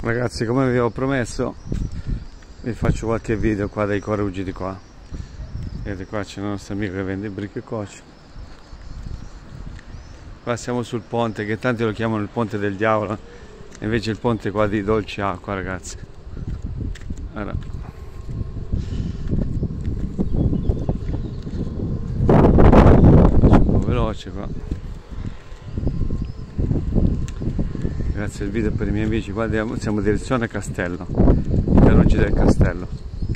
Ragazzi, come vi ho promesso, vi faccio qualche video qua dai Coruggi di qua. Vedete, qua c'è il nostro amico che vende brick e coach. Qua siamo sul ponte, che tanti lo chiamano il ponte del diavolo, invece il ponte qua di dolce acqua, ragazzi. Allora, faccio un po' veloce qua. Grazie al video per i miei amici. Qua siamo direzione Castello, i Caruggi del Castello.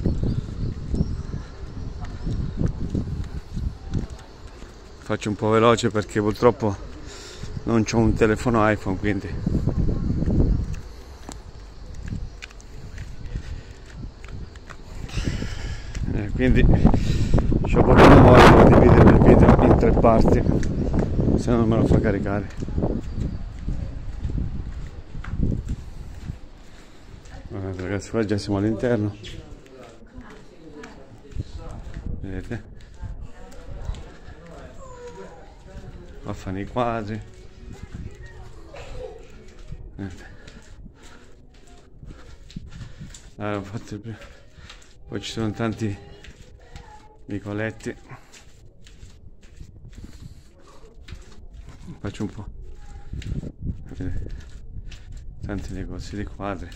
Faccio un po' veloce perché purtroppo non c'ho un telefono iPhone, quindi c'ho poca memoria per dividere il video in 3 parti, se no non me lo fa caricare. Guardate, ragazzi, qua già siamo all'interno, vedete, qua fanno i quadri, vedete. Allora, ho fatto il primo. Poi ci sono tanti vicoletti, faccio un po', vedete, tanti negozi di quadri.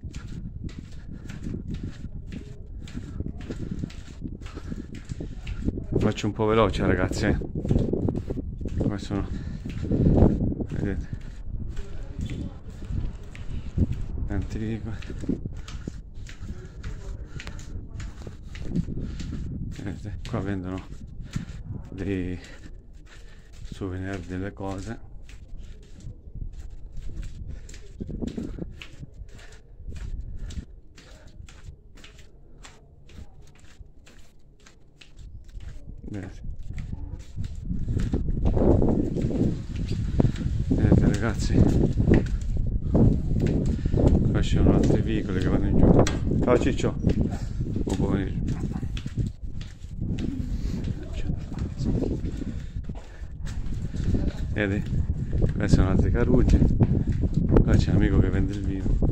Faccio un po' veloce, ragazzi, qua sono, vedete, tanti vicoli, vedete, qua vendono dei souvenir, delle cose. Vedete, ragazzi, qua ci sono altri veicoli che vanno in giù. Ciao Ciccio, buon pomeriggio. Vedi, questi sono altri Caruggi. Qua c'è un amico che vende il vino.